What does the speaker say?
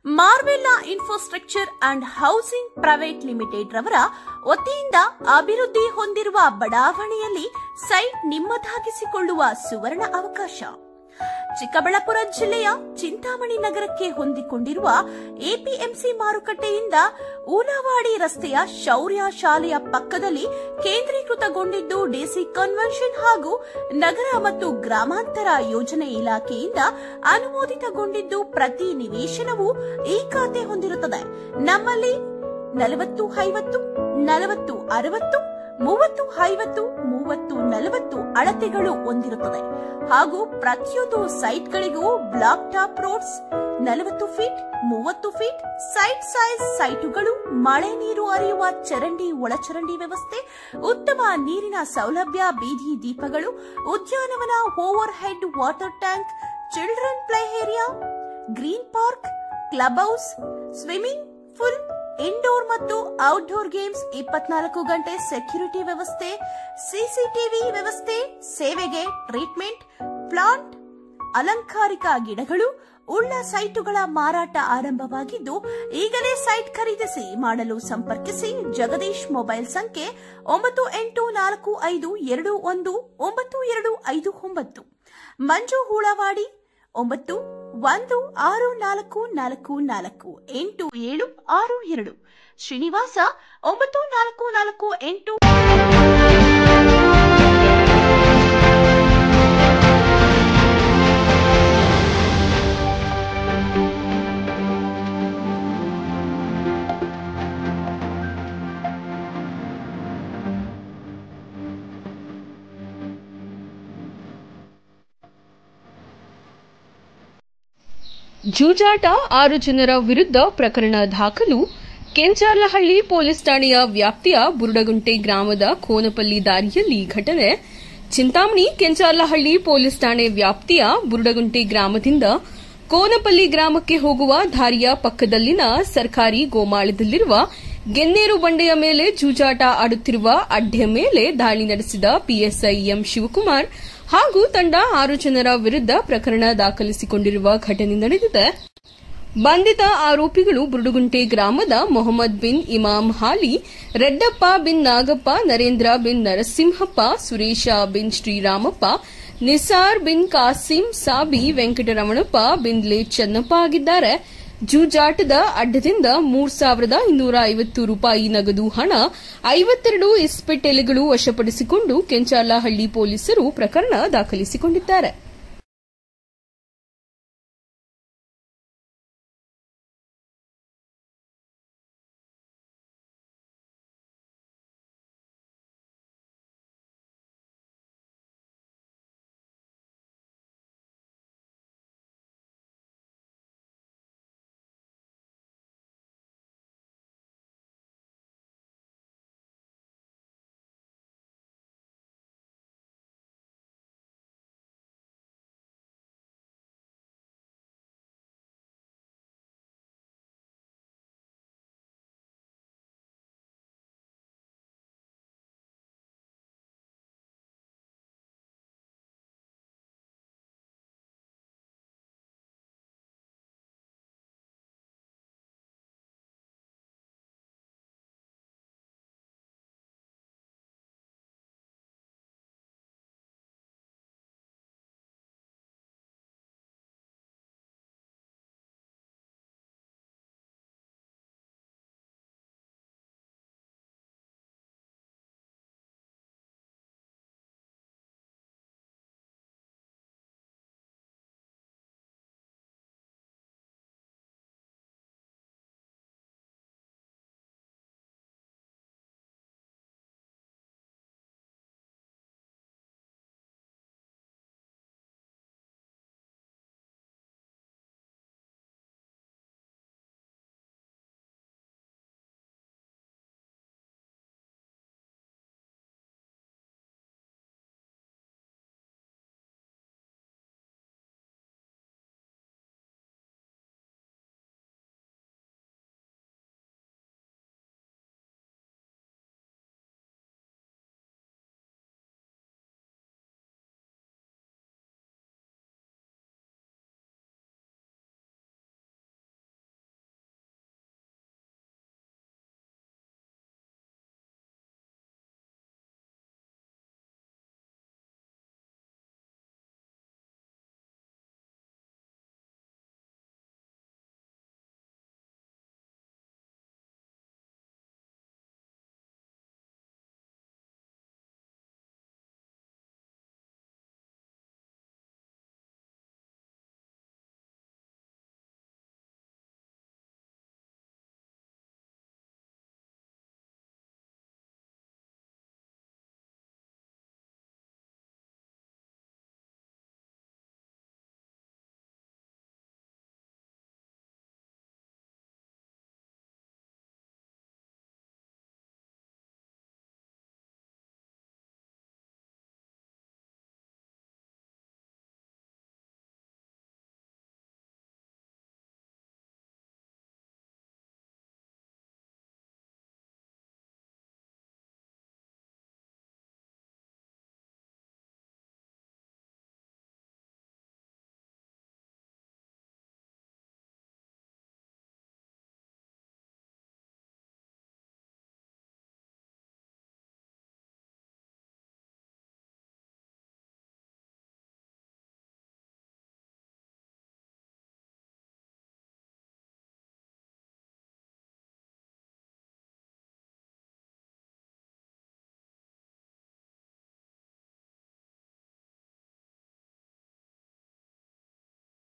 ಮಾರ್ವೆಲ್ಲಾ infrastructure and housing private limited ರವರ ವತಿಯಿಂದ ಅಭಿವೃದ್ಧಿ ಹೊಂದಿರುವ ಬಡಾವಣೆಯಲ್ಲಿ ಸೈಟ್ ನಿಮ್ಮದಾಗಿಸಿಕೊಳ್ಳುವ ಸುವರ್ಣ ಅವಕಾಶ. ಚಿಕ್ಕಬಳ್ಳಾಪುರ ಜಿಲ್ಲೆಯ ಚಿಂತಾಮಣಿ ನಗರಕ್ಕೆ ಹೊಂದಿಕೊಂಡಿರುವ ಎಪಿಎಂಸಿ ಮಾರುಕಟ್ಟೆಯಿಂದ ಊಲವಾಡಿ ರಸ್ತೆಯ ಶೌರ್ಯ ಶಾಲೆಯ ಪಕ್ಕದಲ್ಲಿ ಕೇಂದ್ರೀಕೃತಗೊಂಡಿದ್ದು ಡಿಸಿ ಕನ್ವೆನ್ಷನ್ ಹಾಗೂ ನಗರ ಮತ್ತು ಗ್ರಾಮಾಂತರ ಯೋಜನೆ ಇಲಾಖೆಯಿಂದ ಅನುಮೋದಿತಗೊಂಡಿದ್ದು ಪ್ರತಿ ನಿವೇಶನವೂ ಈ ಖಾತೆ ಹೊಂದಿರುತ್ತದೆ. ನಮ್ಮಲ್ಲಿ 40-50, 40-60, 30-50, 30-40 ಅಳತೆಗಳು ಹೊಂದಿರುತ್ತದೆ ಹಾಗೂ ಪ್ರತಿಯೊಂದು ಸೈಟ್ಗಳಿಗೂ block top roads, 40 feet, 30 feet site size ಸೈಟುಗಳು, ಮಳೆ ನೀರು ಹರಿಯುವ ಚರಂಡಿ ಒಳಚರಂಡಿ ವ್ಯವಸ್ಥೆ, ಉತ್ತಮ ನೀರಿನ ಸೌಲಭ್ಯ, ಬೀದಿ ದೀಪಗಳು, ಉದ್ಯಾನವನ, over head water tank, children play area, green park, club house, swimming pool, indoor ಮತ್ತು ಔಟ್ಡೋರ್ ಗೇಮ್ಸ್, 24 ಗಂಟೆ ಸೆಕ್ಯೂರಿಟಿ ವ್ಯವಸ್ಥೆ, ಸಿಸಿಟಿವಿ ವ್ಯವಸ್ಥೆ, ಸೇವೆಗೆ ಟ್ರೀಟ್ಮೆಂಟ್ ಪ್ಲಾಂಟ್, ಅಲಂಕಾರಿಕ ಗಿಡಗಳು ಉಳ್ಳ ಸೈಟುಗಳ ಮಾರಾಟ ಆರಂಭವಾಗಿದ್ದು ಈಗಲೇ ಸೈಟ್ ಖರೀದಿಸಿ ಮಾಡಲು ಸಂಪರ್ಕಿಸಿ. ಜಗದೀಶ್ ಮೊಬೈಲ್ ಸಂಖ್ಯೆ 9845219259. ಮಂಜು ಹೂಳವಾಡಿ 9164448762. ಶ್ರೀನಿವಾಸ 9448. ಜೂಜಾಟ 6 ಜನರ ವಿರುದ್ಧ ಪ್ರಕರಣ ದಾಖಲು. ಕೆಂಚಾರ್ಲಹಳ್ಳಿ ಪೊಲೀಸ್ ಠಾಣೆಯ ವ್ಯಾಪ್ತಿಯ ಬುರುಡಗುಂಟೆ ಗ್ರಾಮದ ಕೋನಪಲ್ಲಿ ದಾರಿಯಲ್ಲಿ ಘಟನೆ. ಚಿಂತಾಮಣಿ ಕೆಂಚಾರ್ಲಹಳ್ಳಿ ಪೊಲೀಸ್ ಠಾಣೆ ವ್ಯಾಪ್ತಿಯ ಬುರುಡಗುಂಟೆ ಗ್ರಾಮದಿಂದ ಕೋನಪಲ್ಲಿ ಗ್ರಾಮಕ್ಕೆ ಹೋಗುವ ದಾರಿಯ ಪಕ್ಕದಲ್ಲಿನ ಸರ್ಕಾರಿ ಗೋಮಾಳದಲ್ಲಿರುವ ಗೆನ್ನೇರು ಬಂಡೆಯ ಮೇಲೆ ಜೂಜಾಟ ಆಡುತ್ತಿರುವ ಅಡ್ಡೆಯ ಮೇಲೆ ದಾಳಿ ನಡೆಸಿದ ಪಿಎಸ್ಐ ಎಂ ಶಿವಕುಮಾರ್ ಹಾಗೂ ತಂಡ 6 ಜನರ ವಿರುದ್ಧ ಪ್ರಕರಣ ದಾಖಲಿಸಿಕೊಂಡಿರುವ ಘಟನೆ ನಡೆದಿದೆ. ಬಂಧಿತ ಆರೋಪಿಗಳು ಬುರುಡುಗುಂಟೆ ಗ್ರಾಮದ ಮೊಹಮ್ಮದ್ ಬಿನ್ ಇಮಾಮ್ ಹಾಲಿ, ರೆಡ್ಡಪ್ಪ ಬಿನ್ ನಾಗಪ್ಪ, ನರೇಂದ್ರ ಬಿನ್ ನರಸಿಂಹಪ್ಪ, ಸುರೇಶ ಬಿನ್ ಶ್ರೀರಾಮಪ್ಪ, ನಿಸಾರ್ ಬಿನ್ ಕಾಸಿಂ, ಸಾಬಿ ವೆಂಕಟರಮಣಪ್ಪ, ಬಿನ್ಲೆ ಚನ್ನಪ್ಪ ಆಗಿದ್ದಾರೆ. ಜೂಜಾಟದ ಅಡ್ಡದಿಂದ 3250 ರೂಪಾಯಿ ನಗದು ಹಣ, 52 ಇಸ್ಪೆಟ್ ಎಲೆಗಳು ವಶಪಡಿಸಿಕೊಂಡು ಕೆಂಚಾರ್ಲಹಳ್ಳಿ ಪೊಲೀಸರು ಪ್ರಕರಣ ದಾಖಲಿಸಿಕೊಂಡಿದ್ದಾರೆ.